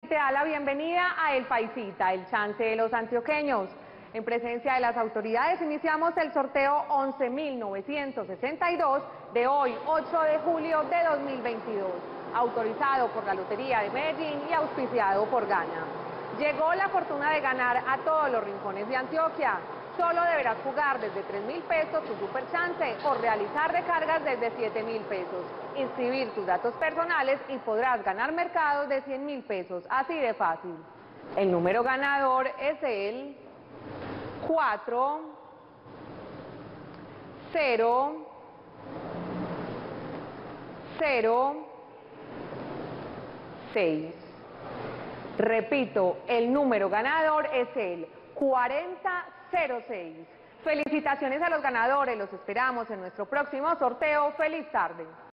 te da la bienvenida a El Paisita, el chance de los antioqueños. En presencia de las autoridades iniciamos el sorteo 11.962 de hoy, 8 de julio de 2022, autorizado por la Lotería de Medellín y auspiciado por Gana. Llegó la fortuna de ganar a todos los rincones de Antioquia. Solo deberás jugar desde 3.000 pesos tu super chance o realizar recargas desde 7.000 pesos. Inscribir tus datos personales y podrás ganar mercados de 100.000 pesos, así de fácil. El número ganador es el 4, 0, 0, 6. Repito, el número ganador es el 4006. Felicitaciones a los ganadores, los esperamos en nuestro próximo sorteo. ¡Feliz tarde!